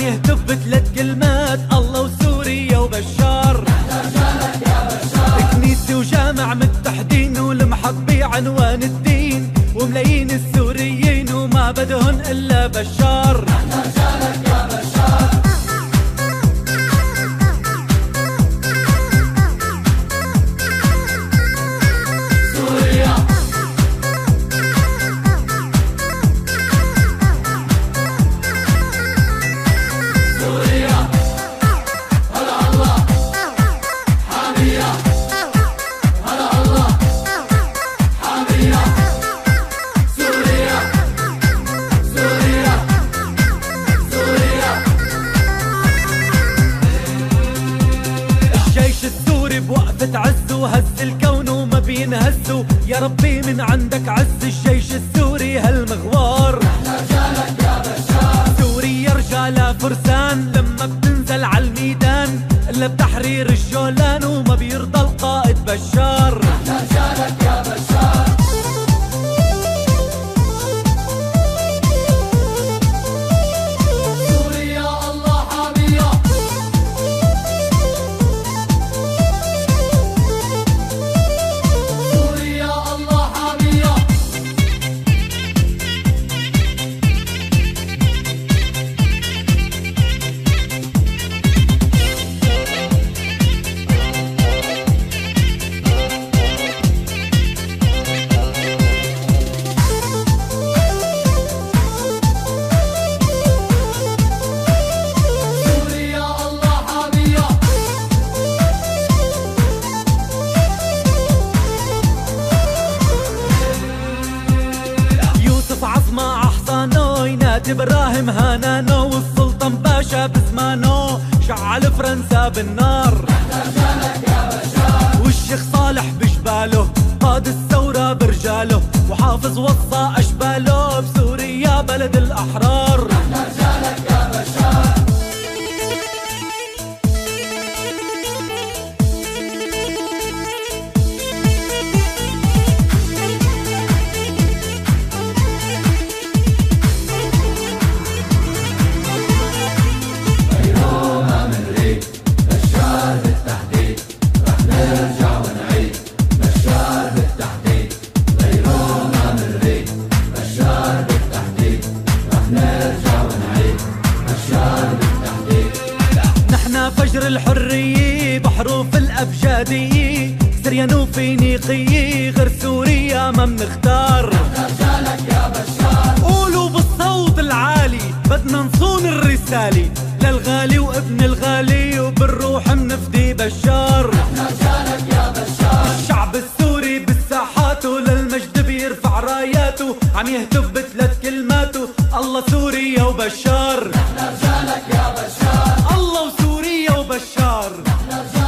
يهتف بثلاث كلمات: الله وسوريا وبشار. كنيسة وجامع متحدين والمحبي عنوان الدين، وملايين السوريين وما بدهن إلا بشار. بوقفة عز وهز الكون وما بينهزوا، يا ربي من عندك عز الجيش السوري هالمغوار. رجالك يا بشار. سوريا رجالها فرسان لما بتنزل عالميدان، الا بتحرير الجولان وما بيرضى القائد بشار. رجالك يا بشار. عظمة أحصانو ينادي إبراهيم هانانو، والسلطان باشا بزمانو شعل فرنسا بالنار. رجالك يا بشار. والشيخ صالح بجباله قاد الثورة برجاله، وحافظ وصى أشباله بسوريا بلد الأحرار. رجالك يا بشار. فجر الحرية بحروف الأبجدية، سريان وفينيقية غير سوريا ما منختار. رجالك يا بشار. قولوا بالصوت العالي بدنا نصون الرسالة للغالي وابن الغالي، وبالروح منفدي بشار. رجالك يا بشار. الشعب السوري بالساحات وللمجد بيرفع راياته، عم يهتف بثلاث كلماته: الله سوريا وبشار. رجالك يا بشار. الله وسوريا وبشار.